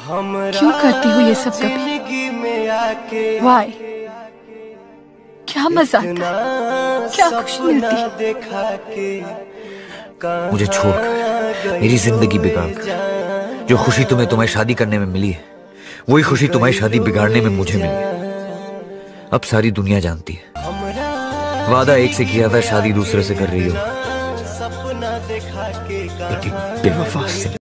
क्यों करती हो ये सब कभी? वाई? क्या मजा आता है, क्या खुशी मिलती है। मुझे छोड़कर, मेरी जिंदगी बिगाड़कर, जो खुशी तुम्हें तुम्हारी शादी करने में मिली है, वही खुशी तुम्हारी शादी बिगाड़ने में मुझे मिली। अब सारी दुनिया जानती है, वादा एक से किया था, शादी दूसरे से कर रही हो। एक बेवफा से